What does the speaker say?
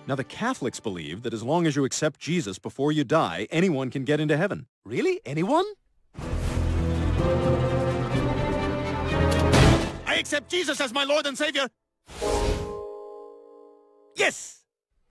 Now, the Catholics believe that as long as you accept Jesus before you die, anyone can get into heaven. Really? Anyone? I accept Jesus as my Lord and Savior. Yes!